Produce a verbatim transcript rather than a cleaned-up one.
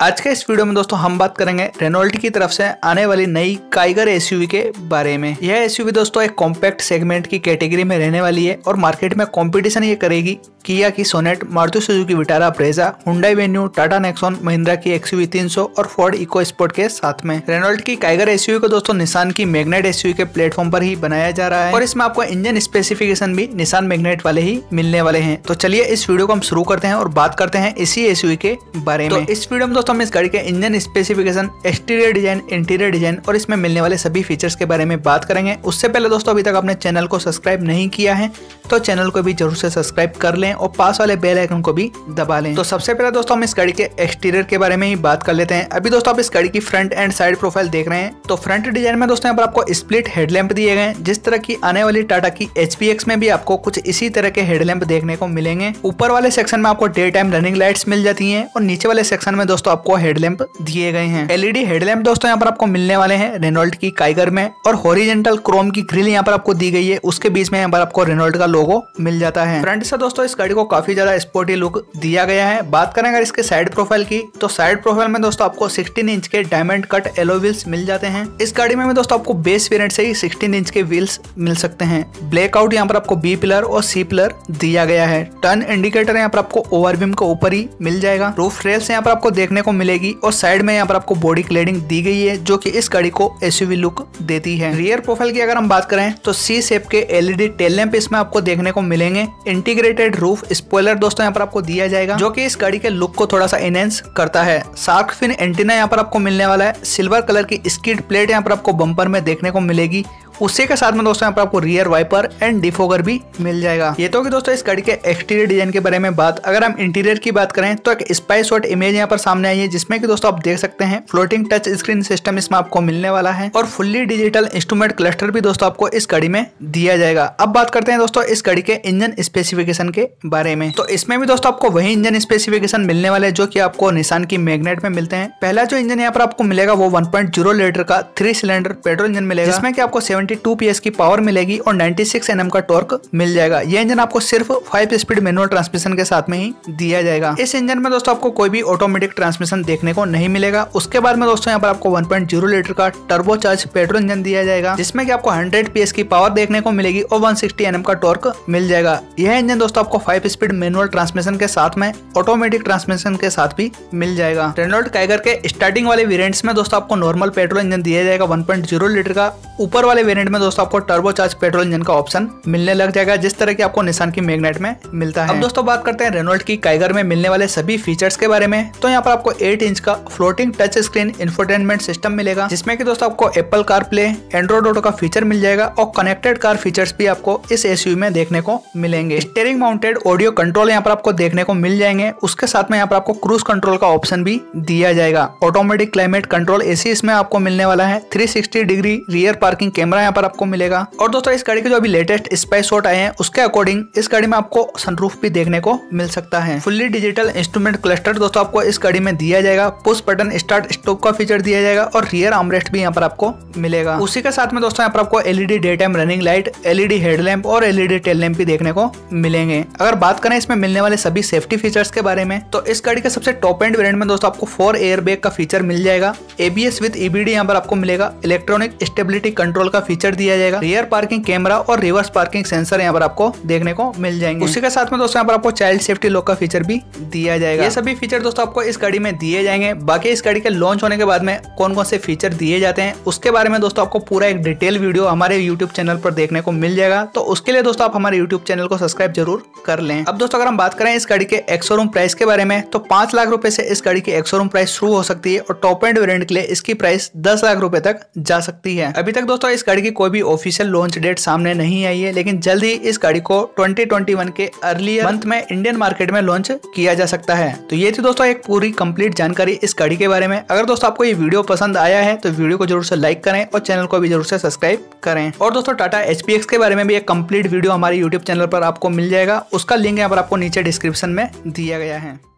आज के इस वीडियो में दोस्तों हम बात करेंगे रेनॉल्ट की तरफ से आने वाली नई काइगर एसयूवी के बारे में। यह एसयूवी दोस्तों एक कॉम्पैक्ट सेगमेंट की कैटेगरी में रहने वाली है और मार्केट में कंपटीशन ये करेगी किया की Sonet, Maruti Suzuki Vitara, Brezza, Hyundai Venue, Tata Nexon, Mahindra की एक्सयूवी तीन सौ और फोर्ड इको स्पोर्ट के साथ में। रेनॉल्ट की काइगर एसयूवी को दोस्तों निसान की मैग्नेट एसयूवी के प्लेटफॉर्म पर ही बनाया जा रहा है और इसमें आपको इंजन स्पेसिफिकेशन भी निसान मैग्नेट वाले ही मिलने वाले हैं। तो चलिए इस वीडियो को हम शुरू करते हैं और बात करते हैं इसी एसयूवी के बारे में। तो इस वीडियो में दोस्तों हम इस गाड़ी के engine specification, exterior design, interior design और इसमें मिलने वाले सभी फीचर्स के बारे में बात करेंगे। उससे पहले दोस्तों अभी तक आपने चैनल को सब्सक्राइब नहीं किया है तो चैनल को भी जरूर से सब्सक्राइब कर लें और पास वाले बेल आइकन को भी दबा लें। तो सबसे पहले दोस्तों हम इस गाड़ी के एक्सटीरियर के बारे में ही बात कर लेते हैं। अभी दोस्तों आप इस गाड़ी की फ्रंट एंड साइड प्रोफाइल देख रहे हैं। तो फ्रंट डिजाइन में दोस्तों यहाँ पर आपको स्प्लिट हेडलैम्प दिए गए हैं। जिस तरह की आने वाली टाटा की एच पी एक्स में भी आपको कुछ इसी तरह के हेडलैम्प देखने को मिलेंगे। ऊपर वाले सेक्शन में आपको डे टाइम रनिंग लाइट्स मिल जाती है और नीचे वाले सेक्शन में दोस्तों आपको हेडलैम्प दिए गए हैं। एलईडी हेडलैम्प दोस्तों यहाँ पर आपको मिलने वाले हैं रेनॉल्ट की काइगर में और हॉरिजॉन्टल क्रोम की ग्रिल यहाँ पर आपको दी गई है। उसके बीच में यहाँ पर आपको रेनॉल्ट का लोगो मिल जाता है। फ्रंट से दोस्तों इस गाड़ी को काफी ज्यादा स्पोर्टी लुक दिया गया है। बात करें अगर इसके साइड प्रोफाइल की तो साइड प्रोफाइल में दोस्तों आपको सोलह इंच के डायमंड कट एलो व्हील्स मिल जाते हैं। इस गाड़ी में दोस्तों आपको बेस वेरिएंट से ही सोलह इंच के व्हील्स मिल सकते हैं। ब्लैकआउट यहाँ पर आपको बी पिलर और सी पिलर दिया गया है। टर्न इंडिकेटर यहाँ पर आपको ओवरबीम के ऊपर ही मिल जाएगा। रूफ रेल्स यहाँ पर आपको देखने को मिलेगी और साइड में यहाँ पर आपको बॉडी क्लेडिंग दी गई है जो कि इस गाड़ी को एसयूवी लुक देती है। रियर प्रोफाइल की अगर हम बात करें तो सी शेप के एलईडी टेल लैंप इसमें आपको देखने को मिलेंगे। इंटीग्रेटेड रूफ स्पॉइलर दोस्तों यहाँ पर आपको दिया जाएगा जो कि इस गाड़ी के लुक को थोड़ा सा एनहेंस करता है। शार्क फिन एंटीना यहाँ पर आपको मिलने वाला है। सिल्वर कलर की स्किड प्लेट यहाँ पर आपको बम्पर में देखने को मिलेगी। उसी के साथ में दोस्तों यहाँ पर आपको रियर वाइपर एंड डिफोगर भी मिल जाएगा। ये तो कि दोस्तों इस गाड़ी के एक्सटीरियर डिजाइन के बारे में बात। अगर हम इंटीरियर की बात करें तो एक स्पाई शॉट इमेज यहाँ पर सामने आई है जिसमें कि दोस्तों आप देख सकते हैं फ्लोटिंग टच स्क्रीन सिस्टम इसमें आपको मिलने वाला है और फुल्ली डिजिटल इंस्ट्रूमेंट क्लस्टर भी दोस्तों आपको इस गाड़ी में दिया जाएगा। अब बात करते हैं दोस्तों इस गाड़ी के इंजन स्पेसिफिकेशन के बारे में। तो इसमें भी दोस्तों आपको वही इंजन स्पेसिफिकेशन मिलने वाले जो की आपको निसान की मैग्नेट में मिलते हैं। पहला जो इंजन यहाँ पर आपको मिलेगा वो वन पॉइंट जीरो लीटर का थ्री सिलेंडर पेट्रोल इंजन मिलेगा जिसमें की आपको सेवेंटी टू पीएस की पावर मिलेगी और छियानवे एनएम का टॉर्क मिल जाएगा। यह इंजन आपको सिर्फ फाइव स्पीड मैनुअल ट्रांसमिशन के साथ में ही दिया जाएगा। इस इंजन में दोस्तों आपको कोई भी ऑटोमेटिक ट्रांसमिशन देखने को नहीं मिलेगा। उसके बाद में दोस्तों यहाँ पर आपको वन पॉइंट जीरो लीटर का टर्बो चार्ज पेट्रोल इंजन दिया जाएगा जिसमें कि आपको हंड्रेड पीएस की पावर देखने को मिलेगी और वन सिक्सटी एनएम का टॉर्क मिल जाएगा। यह इंजन दोस्तों आपको फाइव स्पीड मैनुअल ट्रांसमिशन के साथ में ऑटोमेटिक ट्रांसमिशन के साथ भी मिल जाएगा। रेनॉल्ट काइगर के स्टार्टिंग वाले वेरिएंट्स में दोस्तों आपको नॉर्मल पेट्रोल इंजन दिया जाएगा वन पॉइंट जीरो लीटर का। ऊपर वाले वेरिएंट में दोस्तों आपको टर्बो चार्ज पेट्रोल इंजन का ऑप्शन मिलने लग जाएगा जिस तरह की आपको निसान की मैग्नेट में मिलता है। अब दोस्तों बात करते हैं रेनॉल्ट की काइगर में मिलने वाले सभी फीचर्स के बारे में। तो यहाँ पर आपको एट इंच का floating touch screen infotainment system मिलेगा जिसमें कि दोस्तों आपको Apple car play, Android auto का फीचर मिल जाएगा और कनेक्टेड कार फीचर्स भी आपको इस एसयूवी में देखने को मिलेंगे। स्टीयरिंग माउंटेड ऑडियो कंट्रोल यहाँ पर आपको देखने को मिल जाएंगे। उसके साथ में यहाँ पर आपको क्रूज कंट्रोल का ऑप्शन भी दिया जाएगा। ऑटोमेटिक क्लाइमेट कंट्रोल एसी इसमें आपको मिलने वाला है। Three sixty degree rear parking camera यहाँ पर आपको मिलेगा और दोस्तों इस गाड़ी के जो अभी लेटेस्ट स्पाई शॉट आए हैं उसके अकॉर्डिंग इस गाड़ी में आपको सनरूफ भी देखने को मिल सकता है। फुल्ली डिजिटल इंस्ट्रूमेंट क्लस्टर दोस्तों आपको इस गाड़ी में दिया जाएगा। पुश बटन स्टार्ट स्टॉप का फीचर दिया जाएगा और रियर आर्मरेस्ट भी यहाँ पर आपको मिलेगा। उसी के साथ में दोस्तों यहाँ पर आपको LED day time running light, LED headlamp और एलईडी टेल लैंप भी देखने को मिलेंगे। अगर बात करें इसमें मिलने वाले सभी सेफ्टी फीचर्स के बारे में तो इस गाड़ी के सबसे टॉप एंड वेरिएंट में दोस्तों आपको फोर एयर बैग का फीचर मिल जाएगा। एबीएस विद ईबीडी यहाँ पर आपको मिलेगा। इलेक्ट्रॉनिक स्टेबिलिटी कंट्रोल का फीचर दिया जाएगा। रियर पार्किंग कैमरा और रिवर्स पार्किंग सेंसर यहाँ पर आपको देखने को मिल जाएंगे। उसी के साथ में दोस्तों यहाँ पर आपको चाइल्ड सेफ्टी लॉक का फीचर भी दिया जाएगा। ये सभी फीचर दोस्तों आपको इस गाड़ी में दिए जाएंगे। बाकी इस गाड़ी के लॉन्च होने के बाद में कौन कौन से फीचर दिए जाते हैं उसके बारे में दोस्तों आपको पूरा एक डिटेल वीडियो हमारे यूट्यूब चैनल पर देखने को मिल जाएगा। तो उसके लिए दोस्तों आप हमारे यूट्यूब चैनल को सब्सक्राइब जरूर कर लें। अब दोस्तों अगर हम बात करें इस गाड़ी के एक्स-शोरूम प्राइस के बारे में तो पांच लाख रुपए से इस गाड़ी की एक्स-शोरूम प्राइस शुरू हो सकती है और टॉप एंड वेरिएंट के लिए इसकी प्राइस दस लाख रुपए तक जा सकती है। अभी तक दोस्तों इस गाड़ी की कोई भी ऑफिशियल लॉन्च डेट सामने नहीं आई है लेकिन जल्द ही इस गाड़ी को ट्वेंटी ट्वेंटी वन के अर्लियर मंथ में इंडियन मार्केट में लॉन्च किया जा सकता है। तो ये थी दोस्तों एक पूरी कंप्लीट जानकारी इस गाड़ी के बारे में। अगर दोस्तों आपको ये वीडियो पसंद आया है तो वीडियो को जरूर से लाइक करें और चैनल को भी जरूर से सब्सक्राइब करें। और दोस्तों टाटा एच पी एक्स के बारे में भी एक कंप्लीट वीडियो हमारे यूट्यूब चैनल पर आपको मिल जाएगा। उसका लिंक यहाँ पर आपको नीचे डिस्क्रिप्शन में दिया गया है।